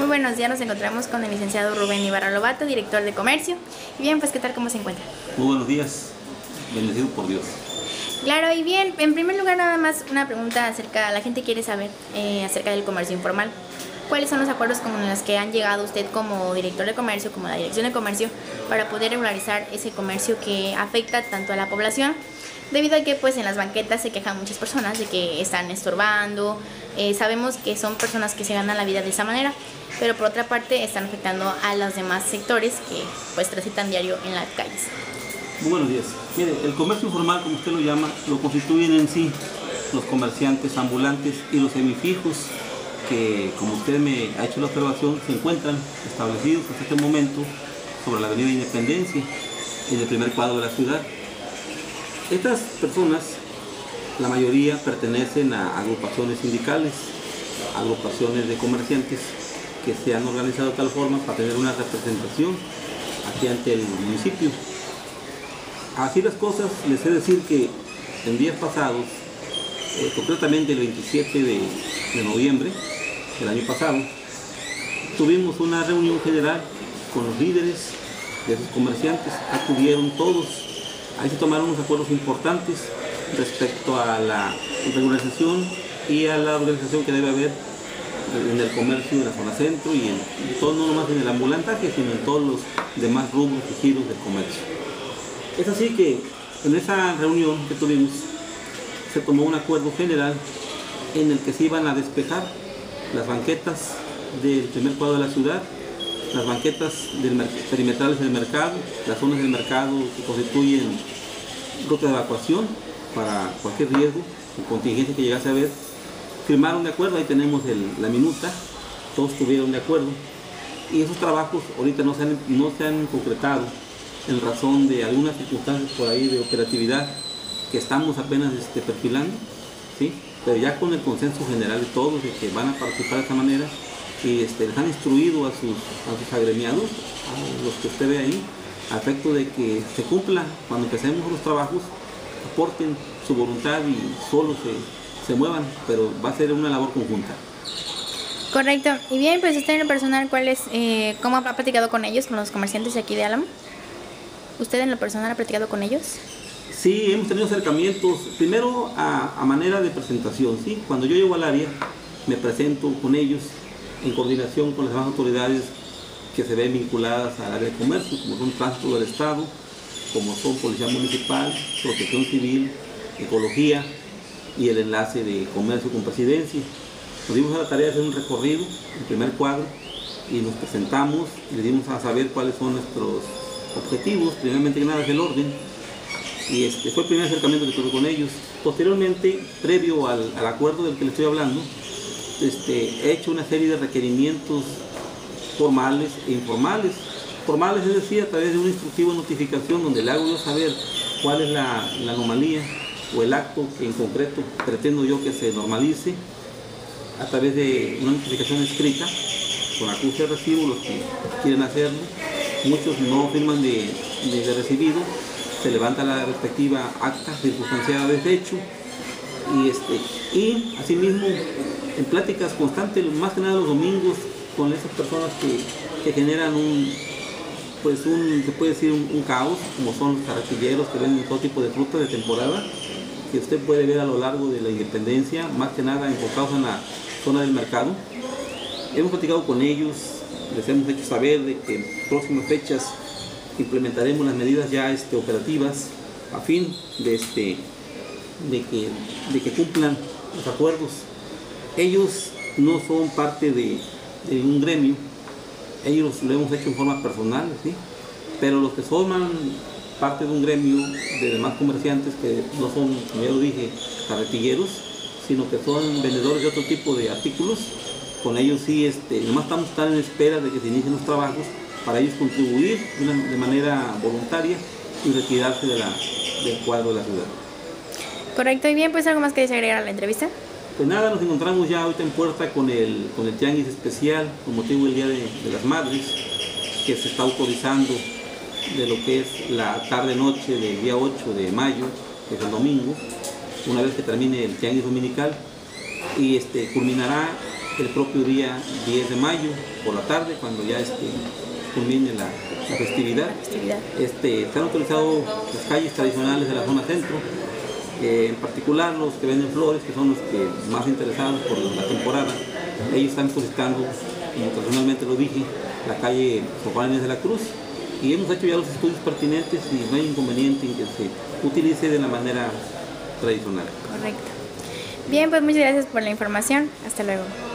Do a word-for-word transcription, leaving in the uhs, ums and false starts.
Muy buenos días, nos encontramos con el licenciado Rubén Ibarra Lobato, director de Comercio. Y bien, pues, ¿qué tal? ¿Cómo se encuentra? Muy buenos días, bendecido por Dios. Claro, y bien, en primer lugar, nada más una pregunta acerca, la gente quiere saber eh, acerca del comercio informal. ¿Cuáles son los acuerdos con los que han llegado usted como director de comercio, como la dirección de comercio, para poder regularizar ese comercio que afecta tanto a la población? Debido a que pues en las banquetas se quejan muchas personas de que están estorbando, eh, sabemos que son personas que se ganan la vida de esa manera, pero por otra parte están afectando a los demás sectores que pues transitan diario en las calles. Muy buenos días. Mire, el comercio informal, como usted lo llama, lo constituyen en sí los comerciantes ambulantes y los semifijos que, como usted me ha hecho la observación, se encuentran establecidos hasta este momento sobre la avenida Independencia, en el primer cuadro de la ciudad. Estas personas, la mayoría pertenecen a agrupaciones sindicales, agrupaciones de comerciantes que se han organizado de tal forma para tener una representación aquí ante el municipio. Así las cosas, les he de decir que en días pasados, eh, concretamente el veintisiete de noviembre del año pasado, tuvimos una reunión general con los líderes de esos comerciantes, acudieron todos. Ahí se tomaron unos acuerdos importantes respecto a la regularización y a la organización que debe haber en el comercio de la zona centro y en, en todo, no nomás en el ambulantaje, sino en todos los demás rubros y giros del comercio. Es así que en esa reunión que tuvimos se tomó un acuerdo general en el que se iban a despejar las banquetas del primer cuadro de la ciudad, las banquetas del perimetrales del mercado, las zonas del mercado que constituyen ruta de evacuación para cualquier riesgo o contingencia que llegase a haber. Firmaron de acuerdo, ahí tenemos el, la minuta, todos estuvieron de acuerdo y esos trabajos ahorita no se han, no se han concretado en razón de algunas circunstancias por ahí de operatividad que estamos apenas este, perfilando, ¿sí? Pero ya con el consenso general de todos de que van a participar de esta manera y este, les han instruido a sus, a sus agremiados, a los que usted ve ahí, a efecto de que se cumpla cuando empecemos los trabajos, aporten su voluntad y solo se, se muevan, pero va a ser una labor conjunta. Correcto. Y bien, pues usted en lo personal, ¿cuál es, eh, cómo ha platicado con ellos, con los comerciantes de aquí de Álamo? ¿Usted en lo personal ha platicado con ellos? Sí, hemos tenido acercamientos, primero a, a manera de presentación, ¿sí? Cuando yo llego al área, me presento con ellos en coordinación con las demás autoridades que se ven vinculadas al área de comercio, como son Tránsito del Estado, como son Policía Municipal, Protección Civil, Ecología y el enlace de comercio con Presidencia. Nos dimos a la tarea de hacer un recorrido, el primer cuadro, y nos presentamos y le dimos a saber cuáles son nuestros objetivos, primeramente que nada es el orden, y este fue el primer acercamiento que tuve con ellos. Posteriormente, previo al, al acuerdo del que le estoy hablando, este, he hecho una serie de requerimientos formales e informales. Formales, es decir, a través de un instructivo de notificación donde le hago yo saber cuál es la, la anomalía o el acto que en concreto pretendo yo que se normalice, a través de una notificación escrita con acuse de recibo los que quieren hacerlo. Muchos no firman de, de, de recibido, se levanta la respectiva acta circunstanciada de desecho y, este, y asimismo en pláticas constantes, más que nada los domingos, con esas personas que, que generan un, pues un, se puede decir un, un caos, como son los carretilleros que venden todo tipo de fruta de temporada, que usted puede ver a lo largo de la Independencia, más que nada enfocados en la zona del mercado. Hemos platicado con ellos, les hemos hecho saber de que en próximas fechas implementaremos las medidas ya este, operativas a fin de, este, de, que, de que cumplan los acuerdos. Ellos no son parte de, de un gremio, ellos lo hemos hecho en forma personal, ¿sí? Pero los que forman parte de un gremio de demás comerciantes que no son, como ya lo dije, carretilleros, sino que son vendedores de otro tipo de artículos, con ellos sí, este, nomás estamos tan en espera de que se inicien los trabajos para ellos contribuir de, una, de manera voluntaria y retirarse de la, del cuadro de la ciudad. Correcto, y bien, pues algo más que desagregar a la entrevista. Pues nada, nos encontramos ya ahorita en puerta con el, con el tianguis especial con motivo del Día de, de las Madres, que se está autorizando de lo que es la tarde-noche del día ocho de mayo, que es el domingo, una vez que termine el tianguis dominical, y este, culminará el propio día diez de mayo por la tarde, cuando ya este, culmine la, la festividad. La festividad. Este, se han autorizado las calles tradicionales de la zona centro, eh, en particular los que venden flores, que son los que más interesados por la temporada. Ellos están solicitando, como tradicionalmente lo dije, la calle San Juan Inés de la Cruz, y hemos hecho ya los estudios pertinentes y no hay inconveniente en que se utilice de la manera tradicional. Correcto. Bien, pues muchas gracias por la información. Hasta luego.